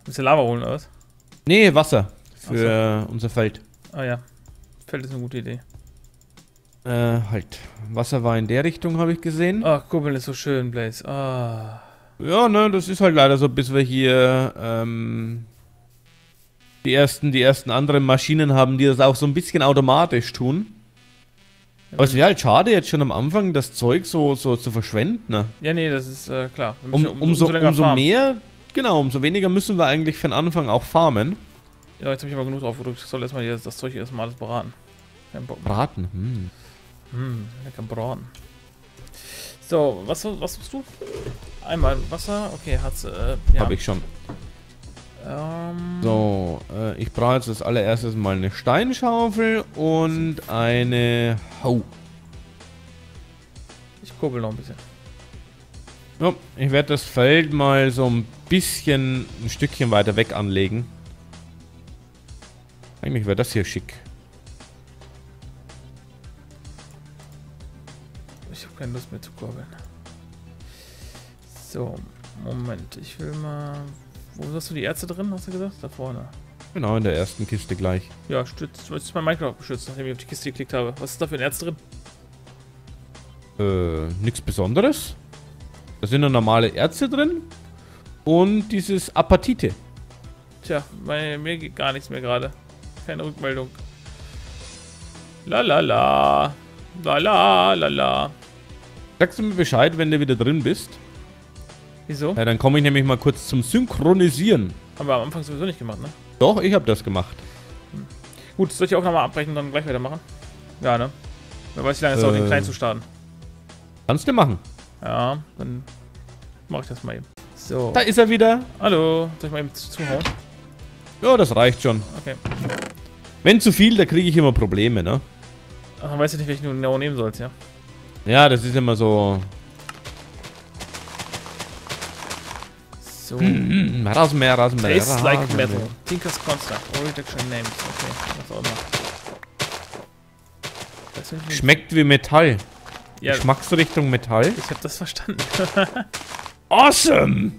Willst du Lava holen, oder was? Nee, Wasser. Für unser Feld. Ah ja. Feld ist eine gute Idee. Halt. Wasser war in der Richtung, habe ich gesehen. Ach, Kuppeln ist so schön, Blaze. Ah. Ja, ne, das ist halt leider so, bis wir hier, die ersten anderen Maschinen haben, die das auch so ein bisschen automatisch tun. Aber es wäre halt schade, jetzt schon am Anfang das Zeug so zu verschwenden, ne? Ja, nee, das ist klar. Umso länger farmen. mehr, genau, umso weniger müssen wir eigentlich für den Anfang auch farmen. Ja, jetzt habe ich aber genug drauf gedrückt. Ich soll erstmal das Zeug erstmal alles beraten. Kein Bock mehr. Braten, Lecker braten. So, was suchst du? Einmal Wasser. Okay, hat's, ja. Habe ich schon. So, ich brauche jetzt als allererstes mal eine Steinschaufel und eine Hau. Ich kurbel noch ein bisschen. Ja, ich werde das Feld mal so ein Stückchen weiter weg anlegen. Eigentlich wäre das hier schick. Ich habe keine Lust mehr zu kurbeln. So, Moment. Ich will mal... Wo hast du die Ärzte drin, hast du gesagt? Da vorne. Genau, in der ersten Kiste gleich. Ja, stützt. Jetzt ist mein Minecraft geschützt, nachdem ich auf die Kiste geklickt habe. Was ist da für ein Erz drin? Nichts Besonderes. Da sind noch normale Ärzte drin. Und dieses Apatite. Tja, mir geht gar nichts mehr gerade. Keine Rückmeldung. Lalala. Lalala. Sagst du mir Bescheid, wenn du wieder drin bist? Wieso? Ja, dann komme ich nämlich mal kurz zum Synchronisieren. Haben wir am Anfang sowieso nicht gemacht, ne? Doch, ich habe das gemacht. Gut, soll ich auch nochmal abbrechen und dann gleich weitermachen? Ja, ne? Wer weiß, wie lange es dauert, den kleinen zu starten. Kannst du machen. Ja, dann mache ich das mal eben. So. Da ist er wieder. Hallo. Soll ich mal eben zuhauen? Ja, das reicht schon. Okay. Wenn zu viel, da kriege ich immer Probleme, ne? Ach, dann weißt du nicht, welchen du genau nehmen sollst, ja? Ja, das ist immer so... So. Rasenmäher. Tastes like metal. Tinker's Construct. All reduction names. Okay, was auch immer. Schmeckt wie Metall. Ja, Geschmacksrichtung Metall. ich habe das verstanden. Awesome!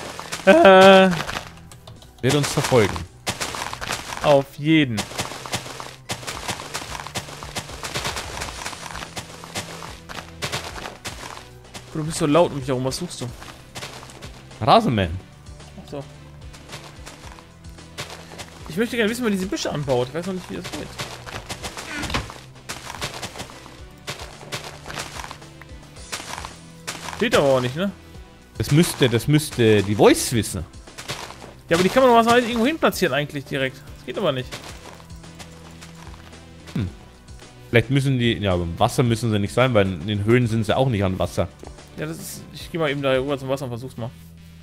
Wird uns verfolgen. Auf jeden. Du bist so laut um mich herum. Was suchst du? Rasenmähen. Achso. Ich möchte gerne wissen, wie man diese Büsche anbaut. Ich weiß noch nicht, wie das geht. Steht aber auch nicht, ne? Das müsste die Voice wissen. Ja, aber die kann man doch mal irgendwo hin platzieren eigentlich direkt. Das geht aber nicht. Vielleicht müssen die... Ja, aber im Wasser müssen sie nicht sein, weil in den Höhlen sind sie auch nicht an Wasser. Ja, das ist... Ich gehe mal eben da rüber zum Wasser und versuch's mal.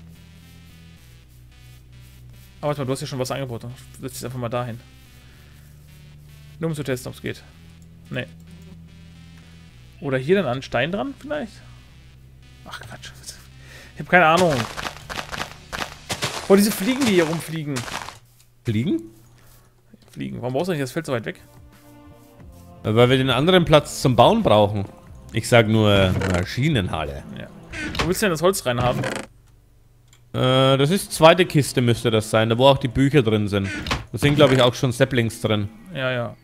Aber warte mal, du hast ja schon Wasser angeboten. Setz dich einfach mal dahin. Nur um zu testen, ob es geht. Nee. Oder hier dann an einen Stein dran, vielleicht? Ach, Quatsch. Ich habe keine Ahnung. Boah, diese Fliegen, die hier rumfliegen. Fliegen? Fliegen. Warum brauchst du nicht das Feld so weit weg? Weil wir den anderen Platz zum Bauen brauchen. Ich sag nur Maschinenhalle. Ja. Wo willst du denn das Holz reinhaben? Das ist zweite Kiste müsste das sein, da wo auch die Bücher drin sind. Da sind glaube ich auch schon Saplings drin. Ja, ja.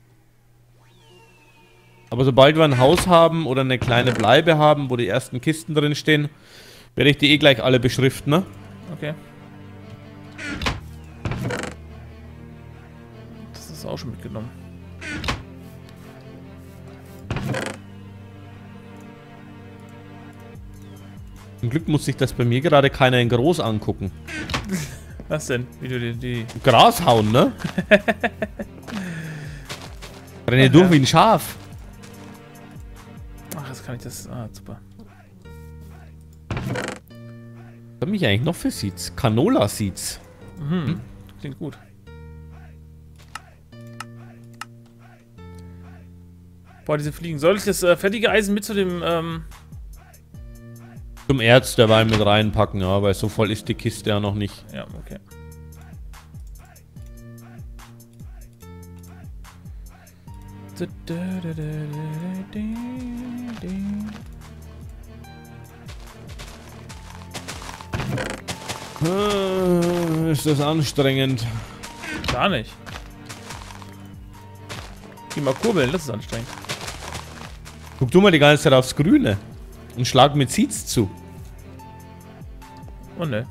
Aber sobald wir ein Haus haben oder eine kleine Bleibe haben, wo die ersten Kisten drin stehen, werde ich die eh gleich alle beschriften, ne? Okay. Das ist auch schon mitgenommen. Zum Glück muss sich das bei mir gerade keiner in groß angucken. Was denn? Wie du die... Gras hauen, ne? Renne durch wie ein Schaf. Ach, jetzt kann ich das... Ah, super. Was habe ich eigentlich noch für Seeds? Canola-Seeds. Mhm. Klingt gut. Boah, diese Fliegen. Soll ich das fertige Eisen mit zu dem... Zum Erz dabei mit reinpacken, ja, weil so voll ist die Kiste ja noch nicht. Ja, okay. Ist das anstrengend? Gar nicht. Geh mal kurbeln, das ist anstrengend. Guck du mal die ganze Zeit aufs Grüne. Und schlag mit Seeds zu. Oh ne.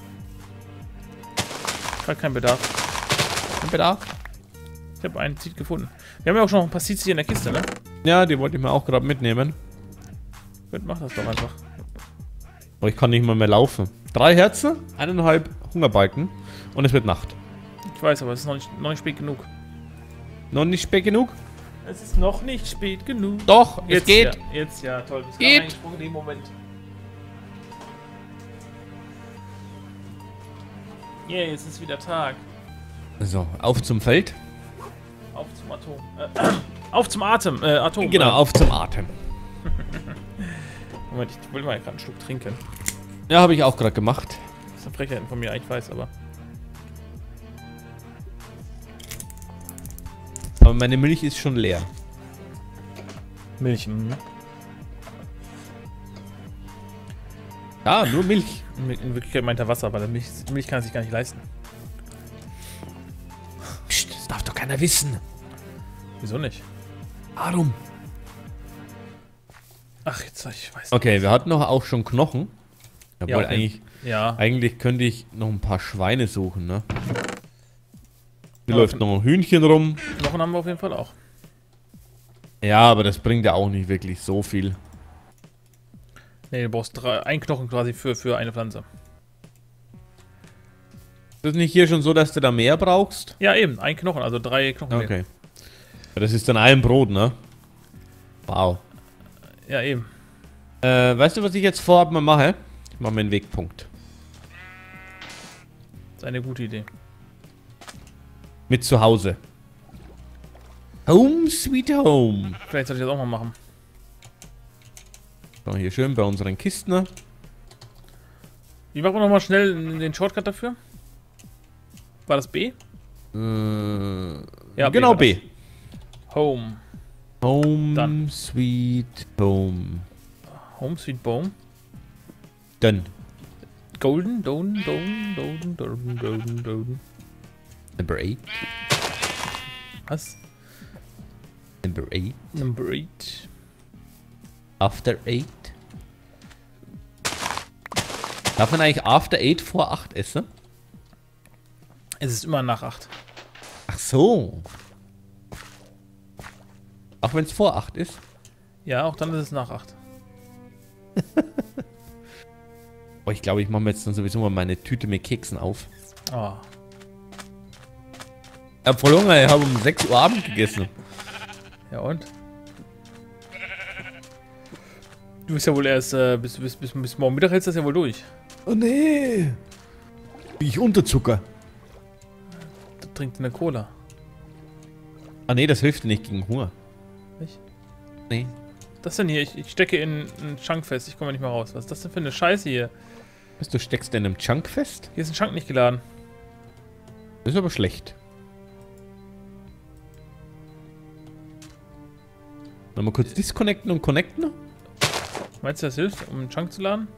Gerade kein Bedarf. Kein Bedarf? Ich habe einen Seed gefunden. Wir haben ja auch schon noch ein paar Seeds hier in der Kiste, ne? Ja, die wollte ich mir auch gerade mitnehmen. Gut, mach das doch einfach. Aber ich kann nicht mal mehr laufen. 3 Herzen, 1,5 Hungerbalken und es wird Nacht. Ich weiß, aber es ist noch nicht spät genug. Noch nicht spät genug? Es ist noch nicht spät genug. Doch, Jetzt es geht. Ja, jetzt ja, toll. Es Geht. Eingesprungen in dem Moment. Yeah, jetzt ist wieder Tag. So, auf zum Feld. Auf zum Atom. Auf zum Atem. Atom. Genau, auf zum Atem. Moment, ich will mal gerade einen Schluck trinken. Ja, habe ich auch gerade gemacht. Das ist eine Frechheit von mir, ich weiß, aber. Aber meine Milch ist schon leer. Milch, Ja, nur Milch. In Wirklichkeit meint er Wasser, weil Milch kann er sich gar nicht leisten. Psst, das darf doch keiner wissen. Wieso nicht? Warum? Ach, jetzt ich weiß Okay, wir hatten doch auch schon Knochen. Jawohl, Ja, okay. Ja. eigentlich könnte ich noch ein paar Schweine suchen, ne? Hier Aber läuft noch ein Hühnchen rum. Knochen haben wir auf jeden Fall auch. Ja, aber das bringt ja auch nicht wirklich so viel. Ne, du brauchst ein Knochen quasi für eine Pflanze. Ist das nicht hier schon so, dass du da mehr brauchst? Ja, eben, ein Knochen, also 3 Knochen. Okay. Ja, das ist dann ein Brot, ne? Wow. Ja, eben. Weißt du, was ich jetzt vorab mal mache? Ich mache mir einen Wegpunkt. Das ist eine gute Idee. Mit zu Hause. Home sweet home. Vielleicht sollte ich das auch mal machen. So, hier schön bei unseren Kisten. Ne? Wie machen wir nochmal schnell den Shortcut dafür? War das B? Ja, genau, war B. das. Home. Home Dann. sweet home. Home Sweet Home. Dann. Golden. Number 8. Was? Number 8. Number 8. After 8. Darf man eigentlich After 8 vor 8 essen? Es ist immer nach 8. Ach so. Auch wenn es vor 8 ist? Ja, auch dann ist es nach 8. Oh, ich glaube, ich mache mir jetzt dann sowieso mal meine Tüte mit Keksen auf. Oh. Ich hab voll Hunger, ich habe um 6 Uhr Abend gegessen. Ja und? Du bist ja wohl erst bis morgen Mittag hältst du das ja wohl durch. Oh nee. Wie ich Unterzucker. Du trinkst eine Cola. Ah nee, das hilft nicht gegen Hunger. Nicht? Nee. Das denn hier? Ich stecke in einen Chunk fest. Ich komme nicht mehr raus. Was ist das denn für eine Scheiße hier? Was, du steckst in einem Chunk fest? Hier ist ein Chunk nicht geladen. Das ist aber schlecht. Mal kurz disconnecten und connecten? Meinst du, das hilft, um einen Chunk zu laden?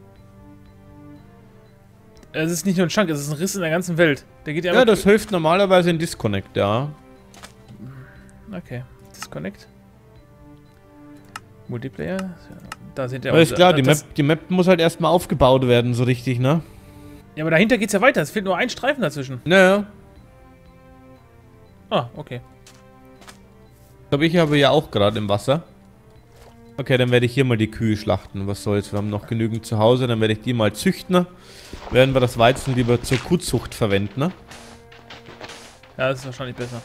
Es ist nicht nur ein Chunk, es ist ein Riss in der ganzen Welt. Der geht ja Ja, das hilft normalerweise in Disconnect, ja. Okay. Disconnect. Multiplayer. Da seht ihr Aber ist klar, das, die Map muss halt erstmal aufgebaut werden, so richtig, ne? Ja, aber dahinter geht's ja weiter. Es fehlt nur ein Streifen dazwischen. Naja. Ah, okay. Ich glaube, ich habe ja auch gerade im Wasser. Okay, dann werde ich hier mal die Kühe schlachten. Was soll's, wir haben noch genügend zu Hause. Dann werde ich die mal züchten. Werden wir das Weizen lieber zur Kuhzucht verwenden, ne? Ja, das ist wahrscheinlich besser.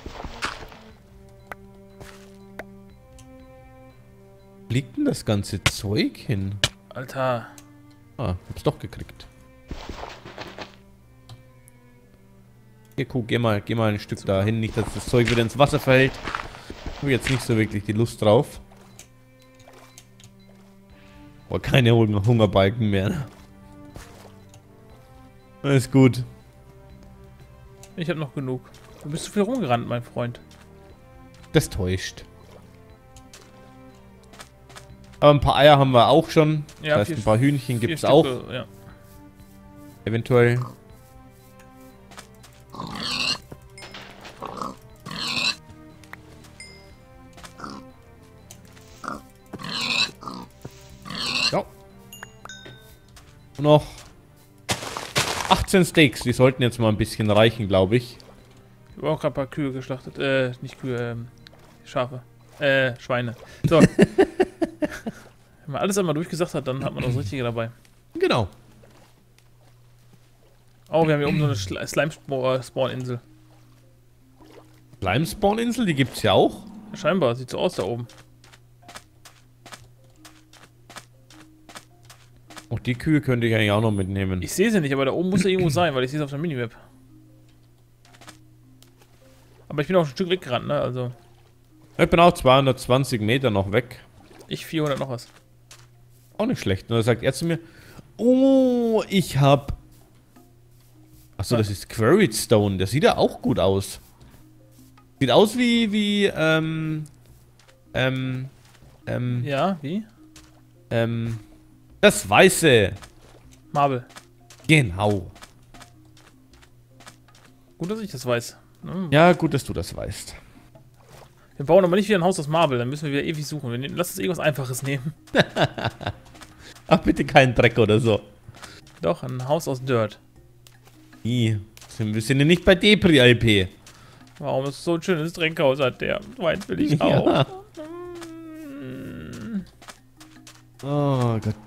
Wo liegt denn das ganze Zeug hin? Alter. Ah, hab's doch gekriegt. Hier, Kuh, geh mal ein Stück dahin. Nicht, dass das Zeug wieder ins Wasser fällt. Habe jetzt nicht so wirklich die Lust drauf. Aber keine Hungerbalken mehr. Ne? Alles gut. Ich habe noch genug. Du bist zu viel rumgerannt, mein Freund. Das täuscht. Aber ein paar Eier haben wir auch schon. Ja, das heißt, ein paar Hühnchen gibt es auch. Ja. Eventuell. 18 Steaks, die sollten jetzt mal ein bisschen reichen, glaube ich. Ich habe auch gerade ein paar Kühe geschlachtet. Nicht Kühe, Schafe. Schweine. So. Wenn man alles einmal durchgesagt hat, dann hat man auch das Richtige dabei. Genau. Oh, wir haben hier oben so eine Slime-Spawn-Insel. Slime-Spawn-Insel, die gibt's ja auch. Scheinbar, sieht so aus da oben. Auch die Kühe könnte ich eigentlich auch noch mitnehmen. Ich sehe sie nicht, aber da oben muss sie irgendwo sein, weil ich sehe es auf der Minimap. Aber ich bin auch ein Stück weggerannt, ne? Also. Ich bin auch 220 Meter noch weg. Ich 400 noch was. Auch nicht schlecht. Und da sagt er zu mir, oh, ich hab... Achso, das ist Quarried Stone. Der sieht ja auch gut aus. Sieht aus wie, Ja, wie? Das Weiße. Marble. Genau. Gut, dass ich das weiß. Ja, gut, dass du das weißt. Wir bauen aber nicht wieder ein Haus aus Marble, dann müssen wir wieder ewig suchen. Lass uns irgendwas Einfaches nehmen. Ach, bitte keinen Dreck oder so. Doch, ein Haus aus Dirt. Wir sind ja nicht bei Depri-LP. Warum ist so ein schönes Trinkhaus hat der? So eins will ich auch. Ja. Oh Gott.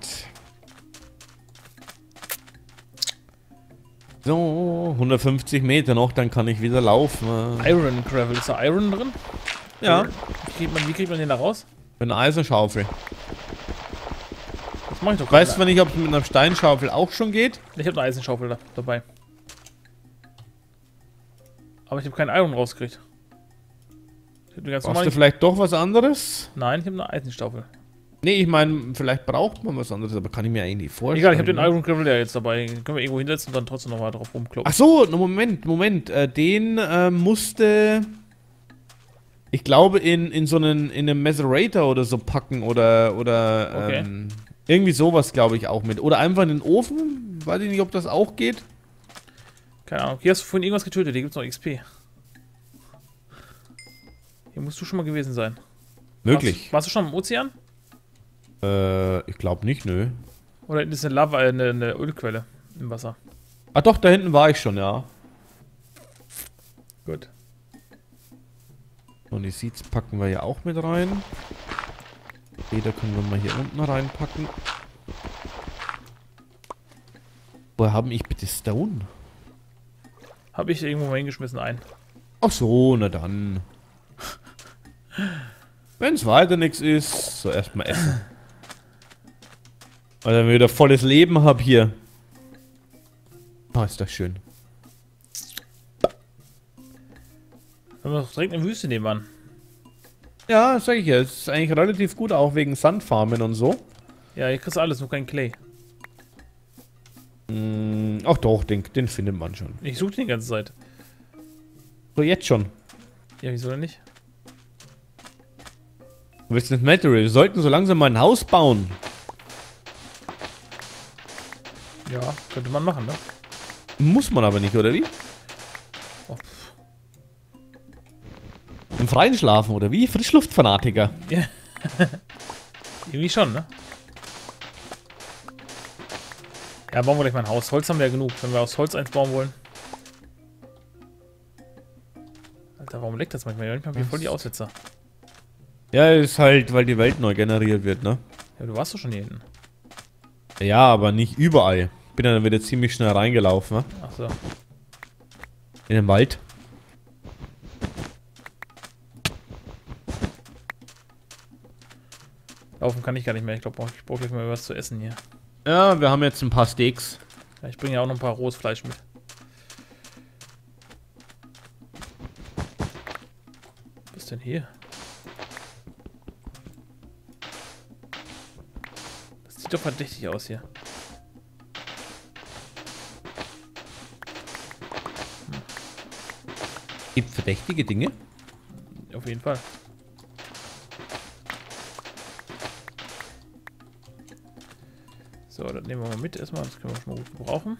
So, 150 Meter noch, dann kann ich wieder laufen. Iron Gravel. Ist da Iron drin? Ja. Wie kriegt man den da raus? Mit einer Eisenschaufel. Das mach ich doch Weißt du nicht, ob es mit einer Steinschaufel auch schon geht? Ich habe eine Eisenschaufel dabei. Aber ich habe keinen Iron rausgekriegt. Ich hab ganz Brauchst du vielleicht doch was anderes? Nein, ich habe eine Eisenschaufel. Nee, ich meine, vielleicht braucht man was anderes, aber kann ich mir eigentlich nicht vorstellen. Egal, ich habe den Iron Gravel ja jetzt dabei. Den können wir irgendwo hinsetzen und dann trotzdem noch mal drauf rumkloppen. Ach so, Moment. Den musste... Ich glaube in so einen, in einem Macerator oder so packen oder Okay. Irgendwie sowas glaube ich auch mit. Oder einfach in den Ofen. Weiß ich nicht, ob das auch geht. Keine Ahnung. Hier hast du vorhin irgendwas getötet. Hier gibt es noch XP. Hier musst du schon mal gewesen sein. Möglich. Warst du schon im Ozean? Ich glaube nicht, nö. Oder ist eine Lava, eine Ölquelle im Wasser? Ah doch, da hinten war ich schon, ja. Gut. Und die Seeds packen wir ja auch mit rein. Leder können wir mal hier unten reinpacken. Woher haben ich bitte Stone? Habe ich irgendwo mal hingeschmissen ein. Ach so, na dann. Wenn es weiter nichts ist, so erstmal essen. Weil ich wieder volles Leben habe hier. Oh, ist das schön. Wir haben doch direkt eine Wüste nebenan. Ja, sag ich ja. Es ist eigentlich relativ gut, auch wegen Sandfarmen und so. Ja, hier kriegst du alles, nur kein Clay. Ach doch, den findet man schon. Ich suche den die ganze Zeit. So, jetzt schon. Ja, wieso denn nicht? Du willst nicht Material. Wir sollten so langsam mal ein Haus bauen. Ja, könnte man machen, ne? Muss man aber nicht, oder wie? Oh, Im Freien schlafen, oder wie? Frischluftfanatiker. ja. Irgendwie schon, ne? Ja, bauen wir gleich mal ein Haus. Holz haben wir ja genug, wenn wir aus Holz eins bauen wollen. Alter, warum leckt das manchmal? Manchmal haben wir voll die Aussetzer. Ja, ist halt, weil die Welt neu generiert wird, ne? Ja, du warst doch schon hier hinten. Ja, aber nicht überall. Bin dann wieder ziemlich schnell reingelaufen, ne? Ach so. In den Wald. Laufen kann ich gar nicht mehr. Ich glaube, ich brauche gleich mal was zu essen hier. Ja, wir haben jetzt ein paar Steaks. Ja, ich bringe ja auch noch ein paar rohes Fleisch mit. Was ist denn hier? Das sieht doch verdächtig aus hier. Gibt verdächtige Dinge? Auf jeden Fall. So, das nehmen wir mal mit erstmal. Das können wir schon mal gut gebrauchen.